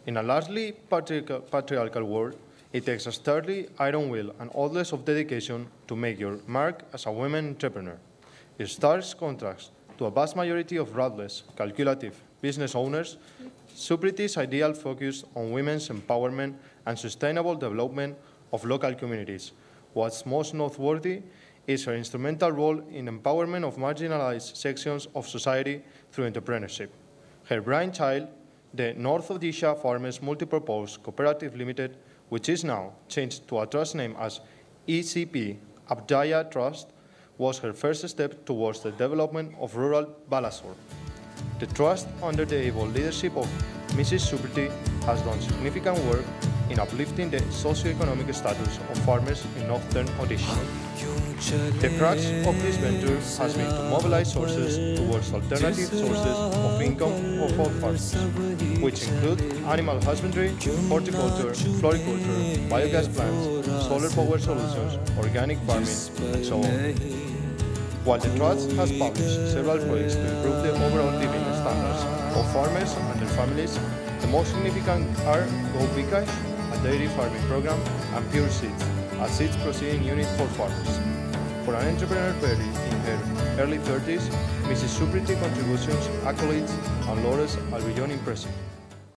In a largely patriarchal world, it takes a sturdy iron will and odds of dedication to make your mark as a women entrepreneur. In stark contrast to a vast majority of ruthless, calculative business owners, Supriti's ideal focus on women's empowerment and sustainable development of local communities. What's most noteworthy is her instrumental role in empowerment of marginalized sections of society through entrepreneurship. Her brainchild, the North Odisha Farmers Multipurpose Cooperative Limited, which is now changed to a trust name as ECP Abjaya Trust, was her first step towards the development of rural Balasore. The trust, under the able leadership of Mrs. Supriti, has done significant work in uplifting the socio-economic status of farmers in northern Odisha. The crux of this venture has been to mobilize sources towards alternative sources of income of all farmers, which include animal husbandry, horticulture, floriculture, biogas plants, solar power solutions, organic farming, and so on. While the Trust has published several projects to improve the overall living standards of farmers and their families, the most significant are Go Vikash, a dairy farming program, and Pure Seeds, a seeds processing unit for farmers. For an entrepreneur Berry in her early 30s, Mrs. Supriti's contributions, accolades, and laurels are beyond impressive.